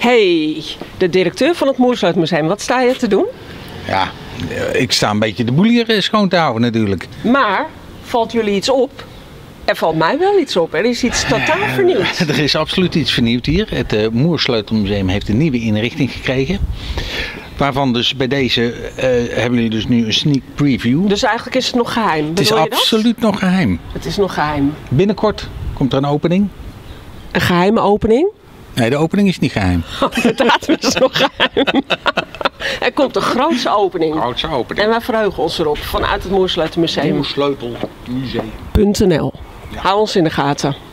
Hey, de directeur van het Moersleutelmuseum, wat sta je te doen? Ja, ik sta een beetje de boel hier schoon te houden natuurlijk. Maar, valt jullie iets op? Er valt mij wel iets op. Er is iets totaal vernieuwd. Er is absoluut iets vernieuwd hier. Het Moersleutelmuseum heeft een nieuwe inrichting gekregen. Waarvan dus bij deze hebben jullie dus nu een sneak preview. Dus eigenlijk is het nog geheim. Het is absoluut nog geheim. Het is nog geheim. Binnenkort komt er een opening. Een geheime opening? Nee, de opening is niet geheim. De datum is nog geheim. Er komt een grootse opening. Grootse opening. En wij verheugen ons erop vanuit het Moersleutelmuseum. Moersleutelmuseum. .nl. Hou ons in de gaten.